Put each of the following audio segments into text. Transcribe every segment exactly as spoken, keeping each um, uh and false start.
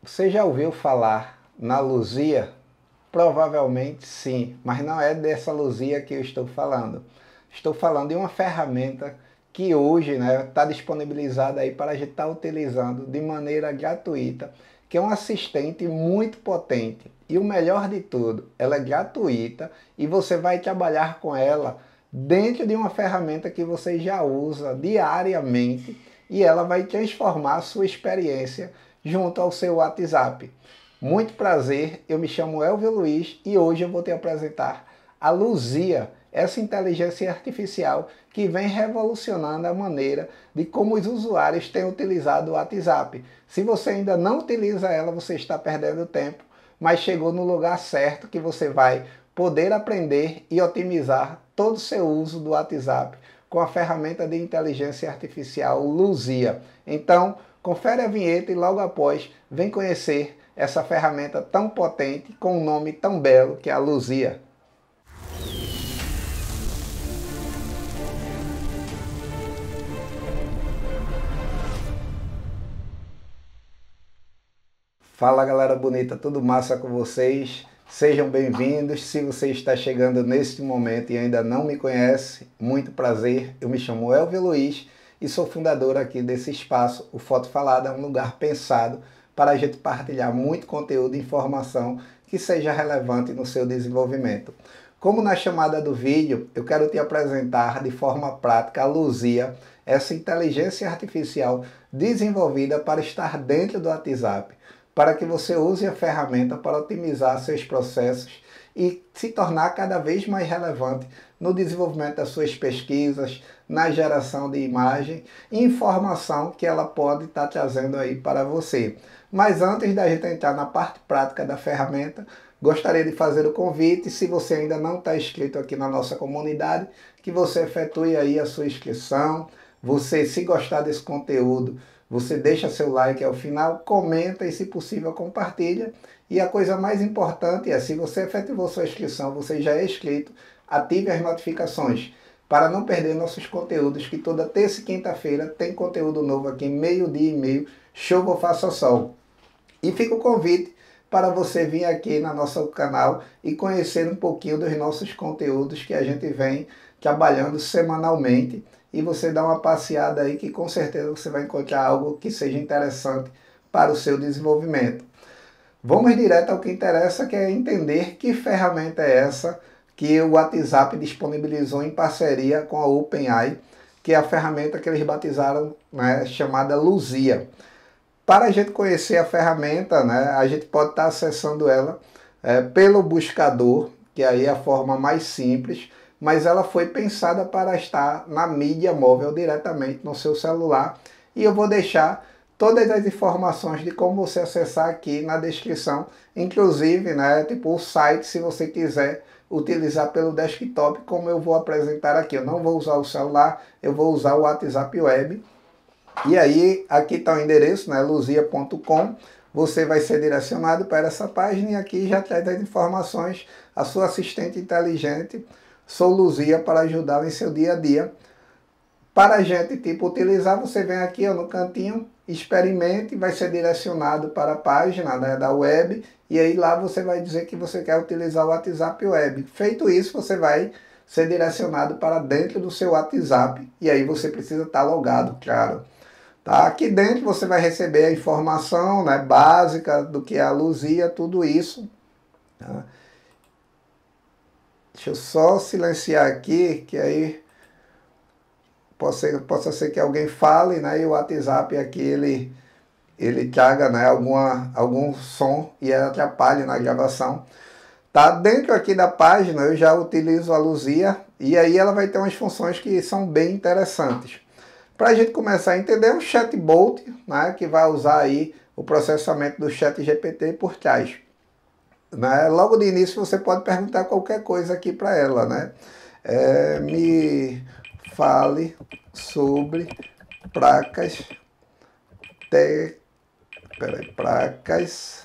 Você já ouviu falar na Luzia? Provavelmente sim, mas não é dessa Luzia que eu estou falando. Estou falando de uma ferramenta que hoje né, está disponibilizada aí para a gente estar utilizando de maneira gratuita, que é um assistente muito potente. E o melhor de tudo, ela é gratuita e você vai trabalhar com ela dentro de uma ferramenta que você já usa diariamente e ela vai transformar a sua experiência junto ao seu WhatsApp. Muito prazer, eu me chamo Elvio Luiz e hoje eu vou te apresentar a Luzia, essa inteligência artificial que vem revolucionando a maneira de como os usuários têm utilizado o WhatsApp. Se você ainda não utiliza ela, você está perdendo tempo, mas chegou no lugar certo que você vai poder aprender e otimizar todo o seu uso do WhatsApp com a ferramenta de inteligência artificial Luzia. Então, confere a vinheta e logo após vem conhecer essa ferramenta tão potente com um nome tão belo que é a Luzia. Fala galera bonita, tudo massa com vocês? Sejam bem-vindos. Se você está chegando neste momento e ainda não me conhece, muito prazer. Eu me chamo Elvio Luiz e sou fundador aqui desse espaço. O Foto Falada é um lugar pensado para a gente partilhar muito conteúdo e informação que seja relevante no seu desenvolvimento. Como na chamada do vídeo, eu quero te apresentar de forma prática a Luzia, essa inteligência artificial desenvolvida para estar dentro do WhatsApp, para que você use a ferramenta para otimizar seus processos e se tornar cada vez mais relevante no desenvolvimento das suas pesquisas, na geração de imagem e informação que ela pode estar trazendo aí para você. Mas antes da gente entrar na parte prática da ferramenta, gostaria de fazer o convite, se você ainda não está inscrito aqui na nossa comunidade, que você efetue aí a sua inscrição. Você, se gostar desse conteúdo, você deixa seu like ao final, comenta e, se possível, compartilha. E a coisa mais importante é, se você efetivou sua inscrição, você já é inscrito, ative as notificações para não perder nossos conteúdos, que toda terça e quinta-feira tem conteúdo novo aqui, meio-dia e meio, chuva ou faça sol. E fica o convite para você vir aqui no nosso canal e conhecer um pouquinho dos nossos conteúdos que a gente vem trabalhando semanalmente. E você dá uma passeada aí que com certeza você vai encontrar algo que seja interessante para o seu desenvolvimento. Vamos direto ao que interessa, que é entender que ferramenta é essa que o WhatsApp disponibilizou em parceria com a OpenAI, que é a ferramenta que eles batizaram, né, chamada Luzia. Para a gente conhecer a ferramenta, né, a gente pode estar acessando ela é, pelo buscador, que aí é a forma mais simples, mas ela foi pensada para estar na mídia móvel diretamente no seu celular. E eu vou deixar todas as informações de como você acessar aqui na descrição, inclusive, né, tipo o site, se você quiser utilizar pelo desktop, como eu vou apresentar aqui. Eu não vou usar o celular, eu vou usar o WhatsApp Web. E aí, aqui está o endereço, né, luzia ponto com. Você vai ser direcionado para essa página e aqui já traz as informações, a sua assistente inteligente. Sou Luzia para ajudá-lo em seu dia a dia. Para a gente tipo, utilizar, você vem aqui ó, no cantinho, experimente, vai ser direcionado para a página né, da web. E aí lá você vai dizer que você quer utilizar o WhatsApp Web. Feito isso, você vai ser direcionado para dentro do seu WhatsApp. E aí você precisa estar logado, claro. Tá? Aqui dentro você vai receber a informação né, básica do que é a Luzia, tudo isso. Tá? Deixa eu só silenciar aqui, que aí possa ser, possa ser que alguém fale, né? E o WhatsApp aqui, ele, ele traga né, alguma, algum som e atrapalhe na gravação. Tá? Dentro aqui da página eu já utilizo a Luzia e aí ela vai ter umas funções que são bem interessantes. Para a gente começar a entender, é um chatbot, né, que vai usar aí o processamento do chat G P T por trás. Né? Logo de início você pode perguntar qualquer coisa aqui para ela, né? É, me fale sobre placas, te, peraí, placas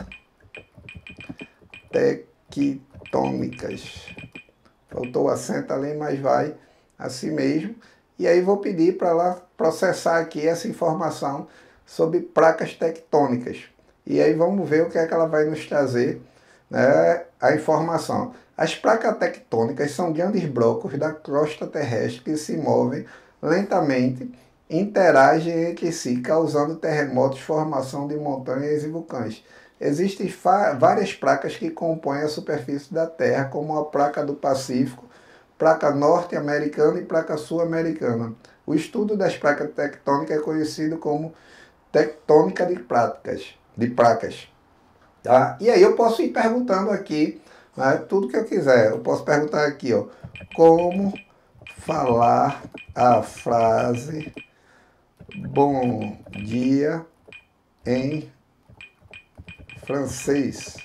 tectônicas. Faltou o acento ali, mas vai assim mesmo. E aí vou pedir para ela processar aqui essa informação sobre placas tectônicas. e aí vamos ver o que é que ela vai nos trazer, né, a informação. As placas tectônicas são grandes blocos da crosta terrestre que se movem lentamente, interagem entre si, causando terremotos, formação de montanhas e vulcões. Existem várias placas que compõem a superfície da Terra, como a placa do Pacífico, placa norte-americana e placa sul-americana. O estudo das placas tectônicas é conhecido como tectônica de placas. De placas tá? E aí eu posso ir perguntando aqui, né, tudo que eu quiser. Eu posso perguntar aqui, ó, como falar a frase bom dia em francês.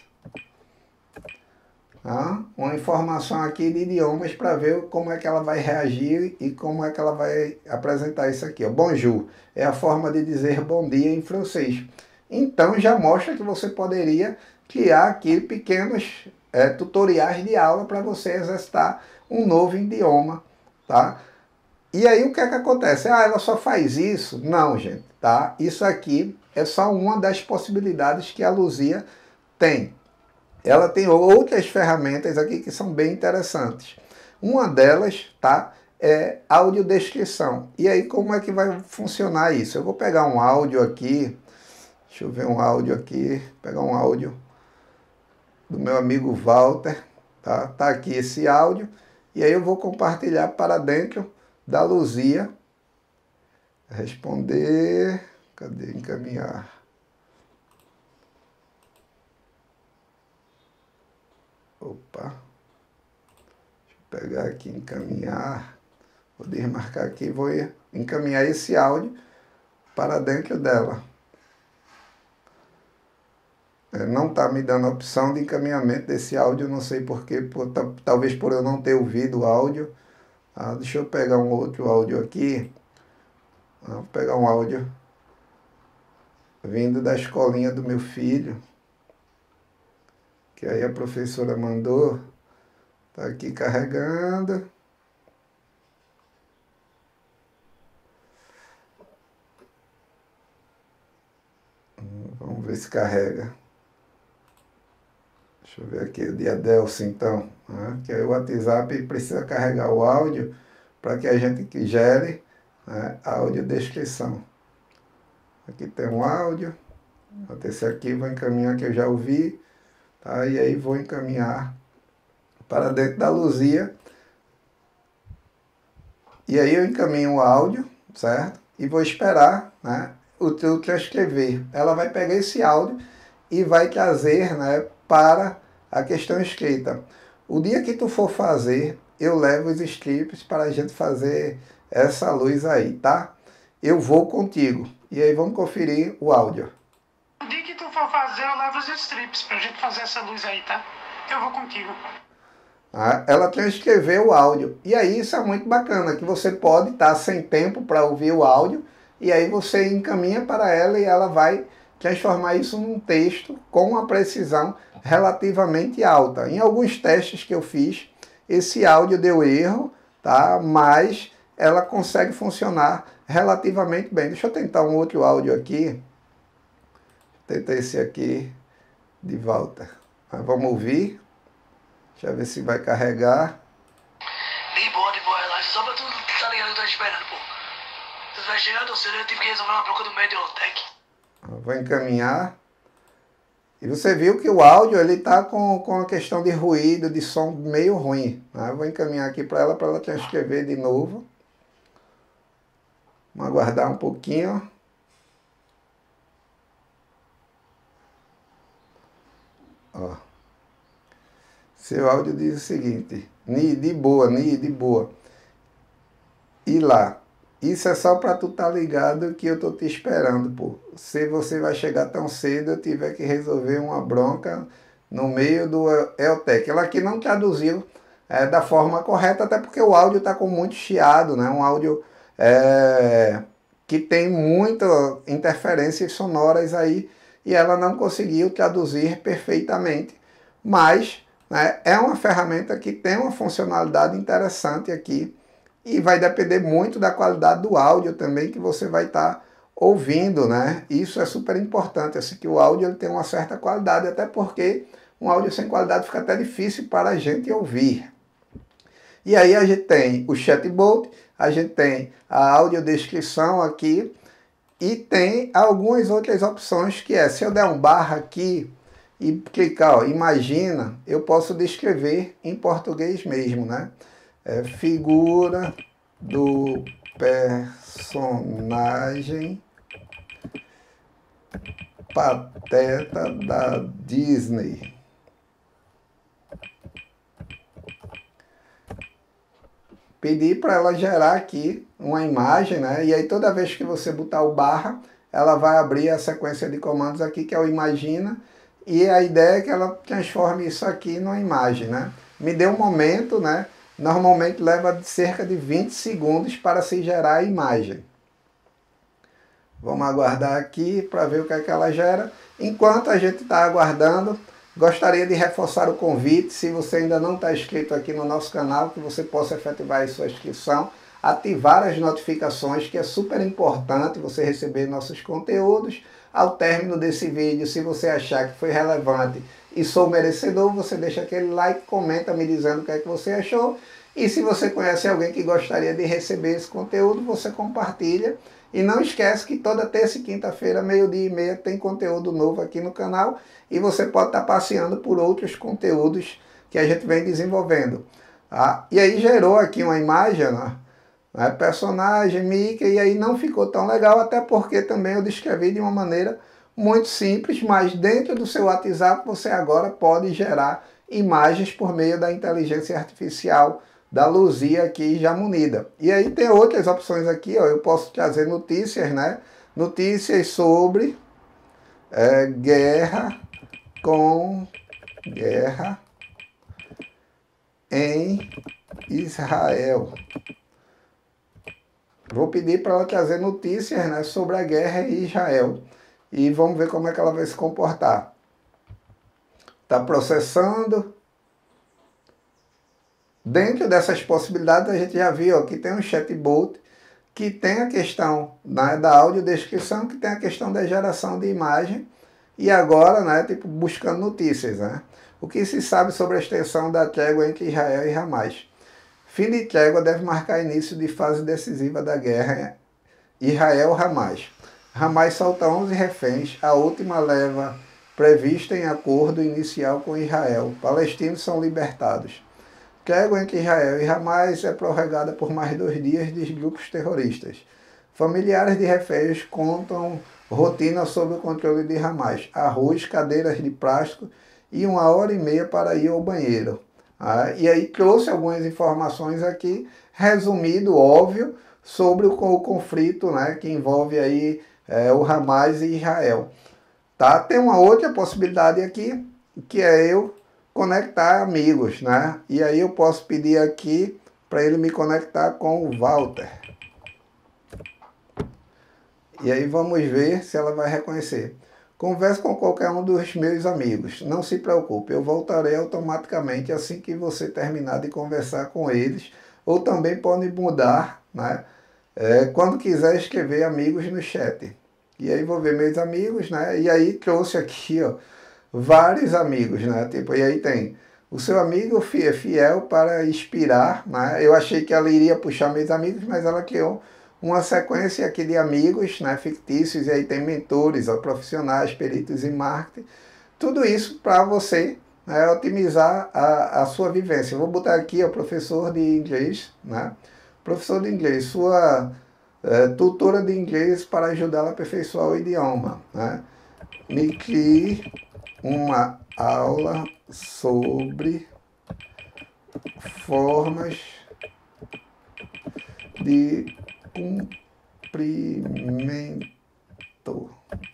Tá? Uma informação aqui de idiomas para ver como é que ela vai reagir e como é que ela vai apresentar isso aqui. Ó. Bonjour é a forma de dizer bom dia em francês. Então já mostra que você poderia criar aqui pequenos é, tutoriais de aula para você exercitar um novo idioma, tá? E aí o que é que acontece? Ah, ela só faz isso? Não, gente, tá? Isso aqui é só uma das possibilidades que a Luzia tem. Ela tem outras ferramentas aqui que são bem interessantes. Uma delas, tá, é audiodescrição. E aí como é que vai funcionar isso? Eu vou pegar um áudio aqui, deixa eu ver um áudio aqui, pegar um áudio do meu amigo Walter, tá? Tá aqui esse áudio, e aí eu vou compartilhar para dentro da Luzia. Responder, cadê? Encaminhar. Opa, deixa eu pegar aqui, encaminhar, vou desmarcar aqui, vou encaminhar esse áudio para dentro dela. Não está me dando a opção de encaminhamento desse áudio, não sei porquê, por, talvez por eu não ter ouvido o áudio. Ah, deixa eu pegar um outro áudio aqui. Ah, vou pegar um áudio vindo da escolinha do meu filho, que aí a professora mandou. Está aqui carregando. Vamos ver se carrega. Deixa eu ver aqui, o de Adelson, então. Né? Que aí o WhatsApp precisa carregar o áudio para que a gente gere, né, a audiodescrição. Aqui tem um áudio. Até esse aqui vou encaminhar que eu já ouvi. Tá? E aí vou encaminhar para dentro da Luzia. E aí eu encaminho o áudio, certo? E vou esperar, né, o teu transcrever. Ela vai pegar esse áudio e vai trazer, né, para a questão escrita. O dia que tu for fazer, eu levo os scripts para a gente fazer essa luz aí, tá? Eu vou contigo. E aí vamos conferir o áudio. O dia que tu for fazer, eu levo os strips pra gente fazer essa luz aí, tá? Eu vou contigo. Ah, ela transcreveu o áudio. E aí isso é muito bacana, que você pode estar sem tempo para ouvir o áudio, e aí você encaminha para ela e ela vai transformar isso num texto com uma precisão relativamente alta. Em alguns testes que eu fiz, esse áudio deu erro, tá? Mas ela consegue funcionar relativamente bem. Deixa eu tentar um outro áudio aqui. Tenta esse aqui de volta. Mas vamos ouvir. Deixa eu ver se vai carregar. De boa, de boa, relaxa. Só pra tu tá ligado que eu tô esperando, pô. Tu vai chegar tão cedo, eu tive que resolver uma bronca do Mediotech. Vou encaminhar. E você viu que o áudio ele tá com, com a questão de ruído, de som meio ruim. Né? Vou encaminhar aqui para ela, para ela transcrever de novo. Vamos aguardar um pouquinho. Ó. Seu áudio diz o seguinte: Ni, de boa, Ni, de boa. E lá. Isso é só para tu tá ligado que eu tô te esperando, pô. Se você vai chegar tão cedo, eu tiver que resolver uma bronca no meio do EOTech. Ela aqui não traduziu é, da forma correta, até porque o áudio tá com muito chiado, né? Um áudio é, que tem muitas interferências sonoras aí, e ela não conseguiu traduzir perfeitamente. Mas, né, é uma ferramenta que tem uma funcionalidade interessante aqui, e vai depender muito da qualidade do áudio também que você vai estar ouvindo, né? Isso é super importante, assim, que o áudio ele tem uma certa qualidade, até porque um áudio sem qualidade fica até difícil para a gente ouvir. E aí a gente tem o chatbot, a gente tem a audiodescrição aqui e tem algumas outras opções que é, se eu der um barra aqui e clicar, ó, imagina, eu posso descrever em português mesmo, né? É, figura do personagem Pateta da Disney. Pedir para ela gerar aqui uma imagem, né? E aí toda vez que você botar o barra, ela vai abrir a sequência de comandos aqui, que é o imagina, e a ideia é que ela transforme isso aqui numa imagem, né? Me dê um momento, né? Normalmente leva cerca de vinte segundos para se gerar a imagem. Vamos aguardar aqui para ver o que é que ela gera. Enquanto a gente está aguardando, gostaria de reforçar o convite, se você ainda não está inscrito aqui no nosso canal, que você possa efetivar a sua inscrição, ativar as notificações, que é super importante você receber nossos conteúdos. Ao término desse vídeo, se você achar que foi relevante e sou merecedor, você deixa aquele like, comenta me dizendo o que é que você achou. E se você conhece alguém que gostaria de receber esse conteúdo, você compartilha. E não esquece que toda terça e quinta-feira, meio-dia e meia, tem conteúdo novo aqui no canal. E você pode estar passeando por outros conteúdos que a gente vem desenvolvendo. Tá? E aí gerou aqui uma imagem, né? Personagem, Mickey, e aí não ficou tão legal, até porque também eu descrevi de uma maneira muito simples, mas dentro do seu WhatsApp você agora pode gerar imagens por meio da inteligência artificial da Luzia aqui já munida. E aí tem outras opções aqui, ó, eu posso trazer notícias, né? Notícias sobre é, guerra com guerra em Israel. Vou pedir para ela trazer notícias, né, sobre a guerra em Israel. E vamos ver como é que ela vai se comportar. Está processando. Dentro dessas possibilidades, a gente já viu ó, que tem um chatbot, que tem a questão, né, da audiodescrição, que tem a questão da geração de imagem. E agora, né, tipo, buscando notícias. Né? O que se sabe sobre a extensão da trégua entre Israel e Hamas? Fim de trégua deve marcar início de fase decisiva da guerra Israel-Hamas. Hamas solta onze reféns, a última leva prevista em acordo inicial com Israel. Palestinos são libertados. Trégua entre Israel e Hamas é prorrogada por mais dois dias de grupos terroristas. Familiares de reféns contam rotina sob o controle de Hamas. Arroz, cadeiras de plástico e uma hora e meia para ir ao banheiro. Ah, e aí trouxe algumas informações aqui, resumido, óbvio, sobre o, o conflito, né, que envolve aí é, o Hamas e Israel. Tá? Tem uma outra possibilidade aqui, que é eu conectar amigos, né? E aí eu posso pedir aqui para ele me conectar com o Walter. E aí vamos ver se ela vai reconhecer. Converse com qualquer um dos meus amigos. Não se preocupe, eu voltarei automaticamente assim que você terminar de conversar com eles. Ou também pode mudar, né? É, quando quiser escrever amigos no chat. E aí vou ver meus amigos, né? E aí trouxe aqui, ó, vários amigos, né? Tipo, e aí tem o seu amigo fiel para inspirar, né? Eu achei que ela iria puxar meus amigos, mas ela criou uma sequência aqui de amigos, né, fictícios, e aí tem mentores, ó, profissionais, peritos em marketing. Tudo isso para você, né, otimizar a, a sua vivência. Eu vou botar aqui o professor de inglês, né? Professor de inglês, sua é, tutora de inglês para ajudá-la a aperfeiçoar o idioma. Né? Me crie uma aula sobre formas de cumprimento.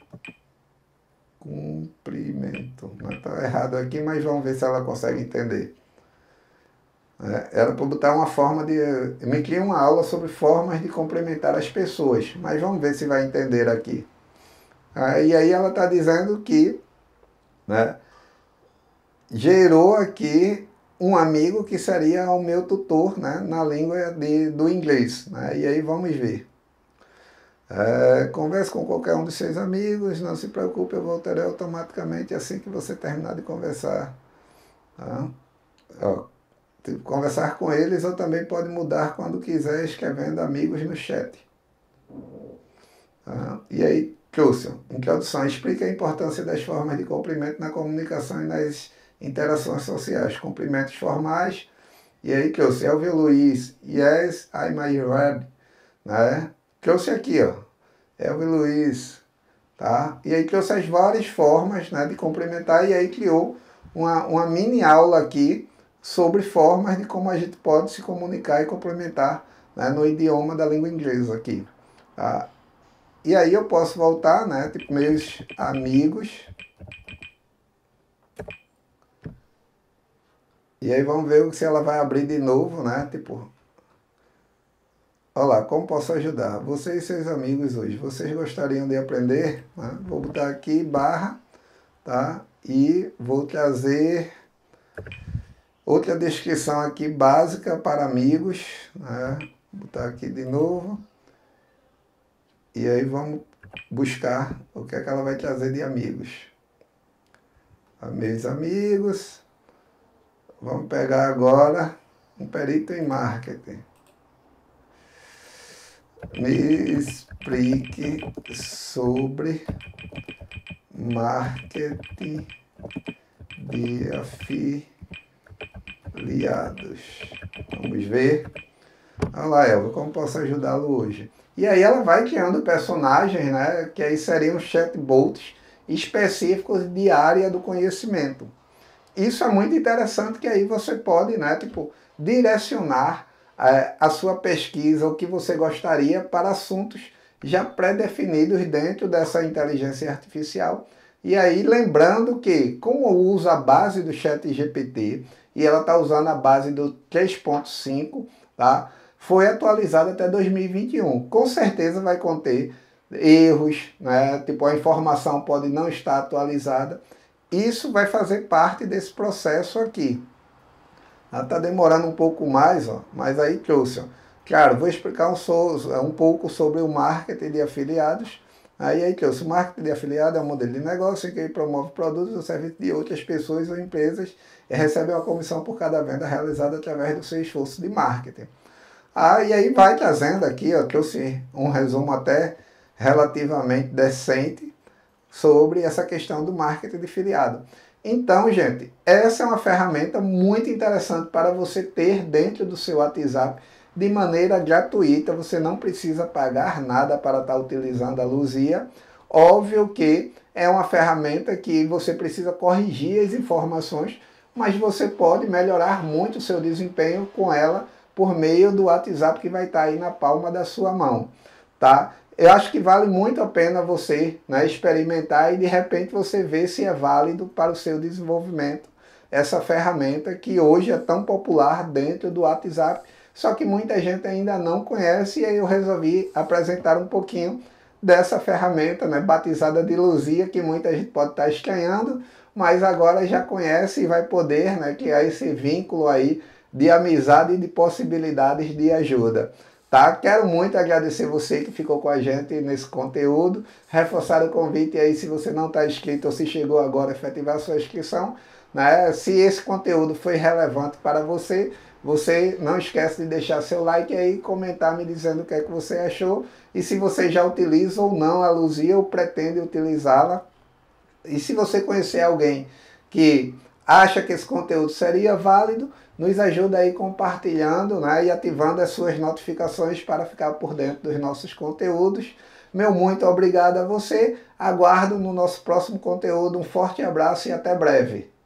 Cumprimento. Não está errado aqui, mas vamos ver se ela consegue entender. É, era para botar uma forma de... Me cria uma aula sobre formas de cumprimentar as pessoas, mas vamos ver se vai entender aqui. Ah, e aí ela está dizendo que, né, gerou aqui um amigo que seria o meu tutor, né, na língua de, do inglês. Né, e aí vamos ver. É, converse com qualquer um dos seus amigos, não se preocupe, eu voltarei automaticamente assim que você terminar de conversar. Tá? Ó, tipo, conversar com eles ou também pode mudar quando quiser, escrevendo amigos no chat. Tá? E aí, Clúcio, introdução, explica a importância das formas de cumprimento na comunicação e nas interações sociais. Cumprimentos formais. E aí, Clúcio, Elvio Luiz, yes, I'm ready. Né? Trouxe aqui, ó, Elvio Luiz, tá? E aí trouxe as várias formas, né, de cumprimentar e aí criou uma, uma mini aula aqui sobre formas de como a gente pode se comunicar e cumprimentar, né, no idioma da língua inglesa aqui, tá? E aí eu posso voltar, né, tipo, meus amigos. E aí vamos ver se ela vai abrir de novo, né, tipo... Olá, como posso ajudar? Você e seus amigos hoje, vocês gostariam de aprender? Né? Vou botar aqui barra, tá? E vou trazer outra descrição aqui básica para amigos, né? Vou botar aqui de novo. E aí vamos buscar o que é que ela vai trazer de amigos. Meus amigos, vamos pegar agora um perito em marketing. Me explique sobre marketing de afiliados. Vamos ver. Olha lá, Elva, como posso ajudá-lo hoje? E aí ela vai criando personagens, né? Que aí seriam chatbots específicos de área do conhecimento. Isso é muito interessante, que aí você pode, né, tipo, direcionar a sua pesquisa, o que você gostaria, para assuntos já pré-definidos dentro dessa inteligência artificial. E aí, lembrando que, como eu uso a base do ChatGPT, e ela está usando a base do três ponto cinco, tá? Foi atualizada até dois mil e vinte e um. Com certeza vai conter erros, né? Tipo, a informação pode não estar atualizada. Isso vai fazer parte desse processo aqui. Está demorando um pouco mais, ó, mas aí trouxe. Ó. Claro, vou explicar um, um pouco sobre o marketing de afiliados. Aí, aí trouxe. O marketing de afiliado é um modelo de negócio em que ele promove produtos ou serviços de outras pessoas ou empresas e recebe uma comissão por cada venda realizada através do seu esforço de marketing. Ah, e aí vai trazendo aqui, ó, trouxe um resumo até relativamente decente sobre essa questão do marketing de afiliado. Então, gente, essa é uma ferramenta muito interessante para você ter dentro do seu WhatsApp de maneira gratuita. Você não precisa pagar nada para estar utilizando a Luzia. Óbvio que é uma ferramenta que você precisa corrigir as informações, mas você pode melhorar muito o seu desempenho com ela por meio do WhatsApp que vai estar aí na palma da sua mão, tá? Eu acho que vale muito a pena você, né, experimentar e de repente você ver se é válido para o seu desenvolvimento essa ferramenta que hoje é tão popular dentro do WhatsApp, só que muita gente ainda não conhece, e aí eu resolvi apresentar um pouquinho dessa ferramenta, né, batizada de Luzia, que muita gente pode estar estranhando, mas agora já conhece e vai poder, né, criar esse vínculo aí de amizade e de possibilidades de ajuda. Tá? Quero muito agradecer você que ficou com a gente nesse conteúdo, reforçar o convite aí, se você não está inscrito ou se chegou agora, efetivar a sua inscrição, né? Se esse conteúdo foi relevante para você, você não esquece de deixar seu like aí e comentar me dizendo o que é que você achou, e se você já utiliza ou não a Luzia ou pretende utilizá-la, e se você conhecer alguém que acha que esse conteúdo seria válido, nos ajuda aí compartilhando, né, e ativando as suas notificações para ficar por dentro dos nossos conteúdos. Meu muito obrigado a você, aguardo no nosso próximo conteúdo, um forte abraço e até breve.